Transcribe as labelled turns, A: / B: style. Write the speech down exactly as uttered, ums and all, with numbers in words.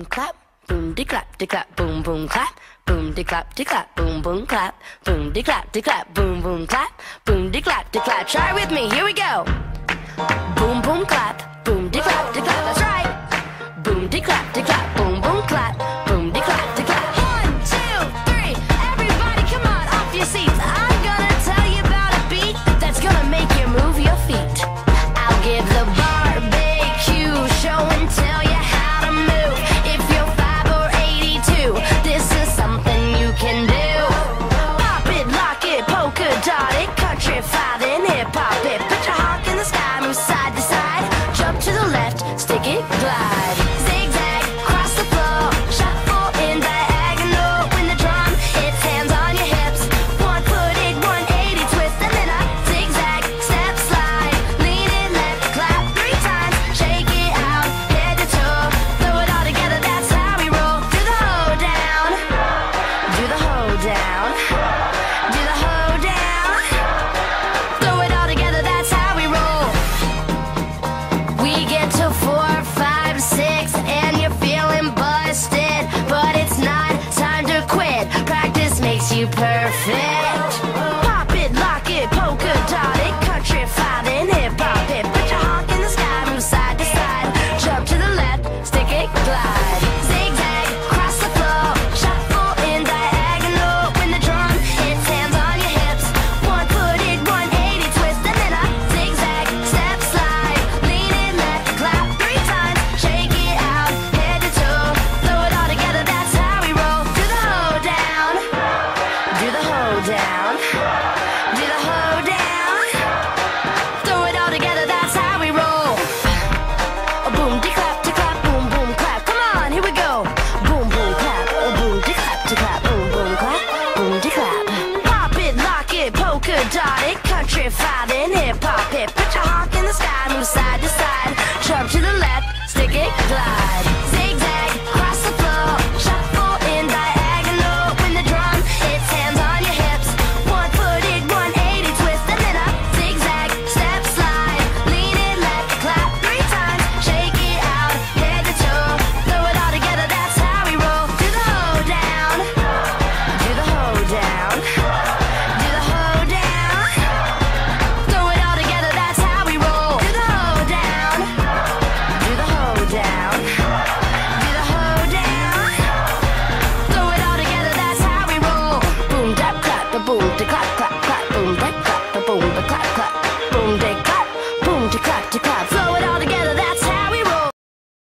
A: clap, boom de clap de clap, boom boom clap, boom de clap de clap, boom boom clap, boom de clap de clap, boom boom clap, boom de clap de clap. Try with me, here we go. Boom boom clap, boom de clap de clap. That's right. Boom de clap de clap, boom boom clap, boom de clap de clap. One, two, three, everybody come on off your seats. I'm gonna tell you about a beat that's gonna make you move your feet. I'll give the barbecue show and tell you how to move. If you're five or eighty-two, this is something you can do. Pop it, lock it, polka dot it, country five and hip hop it. Put your honk in the sky, move side to side, jump to the left, stick it, glide. Zigzag, cross the floor, shuffle in diagonal. When the drum hits, hands on your hips. One foot in, one eighty twist, and then a zigzag, step slide. Lean in left, clap three times, shake it out, head to toe. Throw it all together, that's how we roll. Do the hoedown, do the hoedown, do the hoedown. Throw it all together, that's how we roll. We get to four, five, six, and you're feeling busted, but it's not time to quit. Practice makes you perfect. Pop it, lock it, polka dot it, country five and hip hop it. Put your honk in the sky, move side to side, jump to the left, stick it, glide. Zigzag, cross the floor, shuffle in diagonal. When the drum hits, hands on your hips. One foot in, one eighty twist, and then a zigzag, step slide. Lean in left, clap three times, shake it out, head to toe. Throw it all together, that's how we roll. Do the hoedown, do the hoedown, do the hoedown. Throw it all together, that's how we roll. A boom de clap de clap, boom boom clap. Come on, here we go. Boom boom clap, a boom de clap de clap, boom boom clap, boom de clap. Pop it, lock it, polka dot it, country five and hip hop it. Put your honk in the sky, move side to side, jump to the left, stick it, glide.